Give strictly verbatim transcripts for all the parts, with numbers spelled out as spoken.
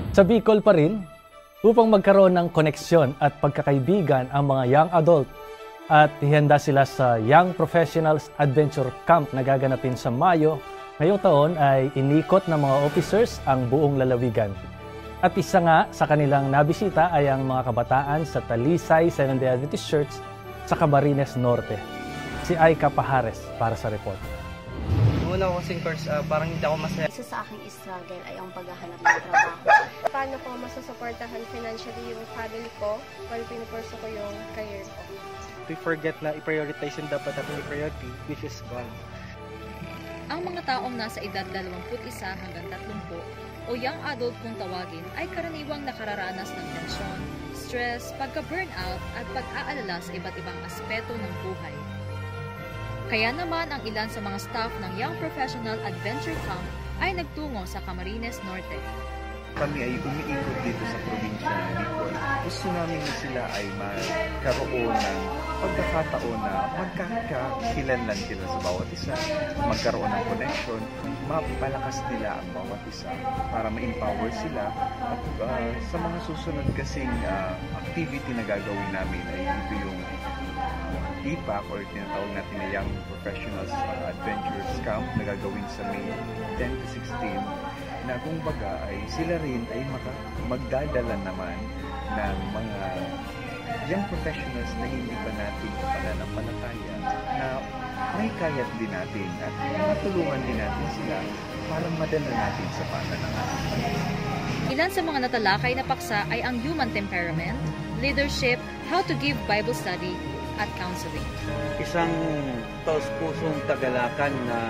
Sa Bicol pa rin, upang magkaroon ng koneksyon at pagkakaibigan ang mga young adult at ihanda sila sa Young Professionals Adventure Camp na gaganapin sa Mayo, ngayong taon ay inikot ng mga officers ang buong lalawigan. At isa nga sa kanilang nabisita ay ang mga kabataan sa Talisay Seventh-day Adventist Church sa Camarines Norte. Si Aika Pajares para sa report. Una ko kasing course, uh, parang hindi ako masaya. Isa sa aking struggle ay ang paghahanap ng trabaho. Paano ko masusuportahan financially yung family ko while pinupurso ko yung career ko. We forget na i-prioritize yung dapat natin i-priority, which is God. Ang mga taong nasa edad dalawampu't isa hanggang tatlumpu o young adult kung tawagin ay karaniwang nakararanas ng tensyon, stress, pagka-burnout at pag-aalala sa iba't ibang aspeto ng buhay. Kaya naman ang ilan sa mga staff ng Young Professional Adventure Camp ay nagtungo sa Camarines Norte. Kami ay umiikot dito sa probinsya ng Bicol. Gusto namin na sila ay magkaroon ng pagkakataon na magkakakilanlan sila sa bawat isa, magkaroon ng connection, mapalakas nila ang bawat isa para ma-empower sila. At uh, sa mga susunod kasing uh, activity na gagawin namin ay ito yung I P A C or tinatawag natin na Young Professionals Adventures Camp na gagawin sa May ten to sixteen na kung baga ay sila rin ay maka, magdadala naman ng mga young professionals na hindi pa natin pananampalataya na may kayat din natin at matulungan din natin sila para madala natin sa pananampalataya. Ilan sa mga natalakay na paksa ay ang human temperament, leadership, how to give Bible study, at counseling. Isang taus-pusong tagalakan na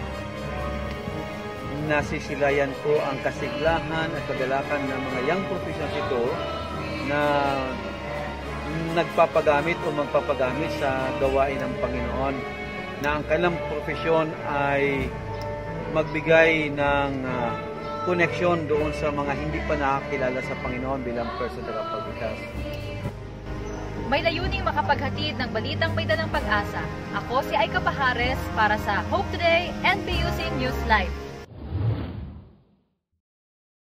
nasisilayan ko ang kasiglahan at kagalakan ng mga young professionals ito na nagpapagamit o magpapagamit sa gawain ng Panginoon, na ang kanilang profesyon ay magbigay ng uh, koneksyon doon sa mga hindi pa nakakilala sa Panginoon bilang personal tagapagligtas. May layuning makapaghatid ng balitang may dalang pag-asa. Ako si Aika Pajares para sa Hope Today and P U C News Live.